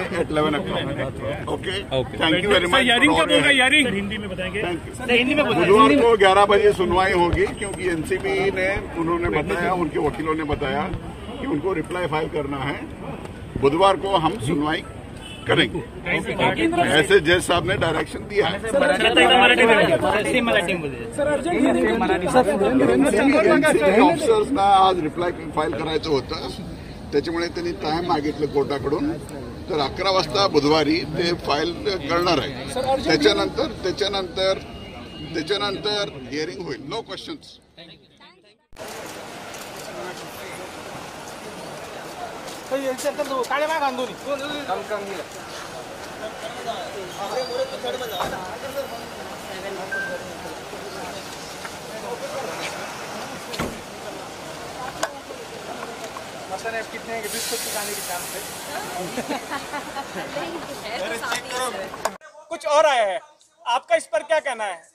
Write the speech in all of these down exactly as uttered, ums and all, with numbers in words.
Eight eleven o'clock. Okay, thank you very much. Hearing कब होगा? Hearing Hindi में बताएंगे। हिंदी में बुधवार को ग्यारह बजे सुनवाई होगी, क्योंकि एनसीबी ने उन्होंने बताया, उनके वकीलों ने बताया कि उनको रिप्लाई फाइल करना है। बुधवार को हम सुनवाई करेंगे, ऐसे जज साहब ने डायरेक्शन दिया है। ऑफिसर्स ना आज रिप्लाय फाईल करायचं होतं, त्याच्यामुळे त्यांनी टाइम मागितलं कोर्टाकडून, तर अकरा वाजता बुधवारी ते फाईल करणार आहे। त्याच्यानंतर त्याच्यानंतर त्याच्यानंतर हिअरिंग होईल। No questions. काळे माग आंदोलन मतलब कितने बिस्कुट खाने की चांस है? कुछ और आया है, आपका इस पर क्या कहना है?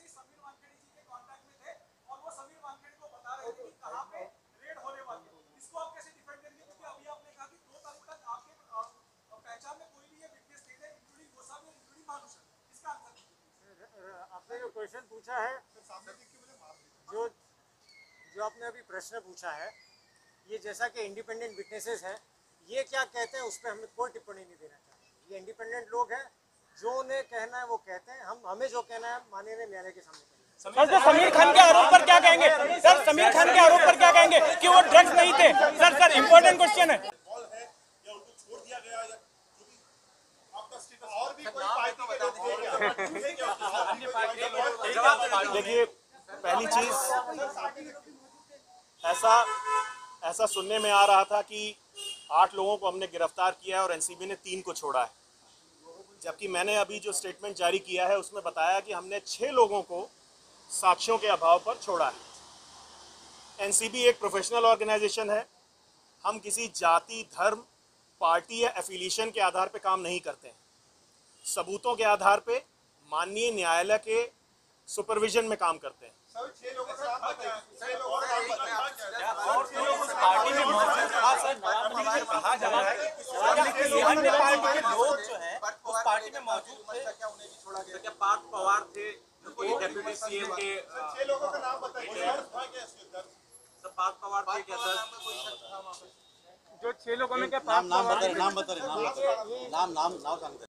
आपने जो क्वेश्चन पूछा है, जो जो आपने अभी प्रश्न पूछा है, ये जैसा कि इंडिपेंडेंट विटनेसेस हैं, ये क्या कहते हैं उस पर हमें कोई टिप्पणी नहीं देना चाहिए। ये इंडिपेंडेंट लोग हैं, जो उन्हें कहना है वो कहते हैं, हम हमें जो कहना है माननीय न्यायालय के सामने कहेंगे। सर, समीर खान के आरोप पर क्या कहेंगे? सर, समीर खान के आरोप पर क्या कहेंगे कि वो ड्रग्स नहीं थे? सर सर इम्पोर्टेंट क्वेश्चन है। देखिए, पहली चीज ऐसा ऐसा सुनने में आ रहा था कि आठ लोगों को हमने गिरफ्तार किया है और एनसीबी ने तीन को छोड़ा है, जबकि मैंने अभी जो स्टेटमेंट जारी किया है उसमें बताया कि हमने छह लोगों को साक्ष्यों के अभाव पर छोड़ा है। एनसीबी एक प्रोफेशनल ऑर्गेनाइजेशन है, हम किसी जाति, धर्म, पार्टी या एफिलिएशन के आधार पर काम नहीं करते हैं। सबूतों के आधार पे माननीय न्यायालय के सुपरविजन में काम करते हैं। छह लोगों का नाम बताइए। छह लोगों का और उस पार्टी में मौजूद था, सर कहा जा रहा है कि अन्य पार्टी के लोग जो हैं उस पार्टी में मौजूद थे, क्या उन्हें भी छोड़ा गया? क्या पार्थ पवार थे, कोई डेप्यूटी सीएम के? छह लोगों का नाम बताइए। सर पार्थ पवार थे क्या सर? जो छह लोगों में क्या नाम नाम बता नाम बता नाम नाम नाम नाम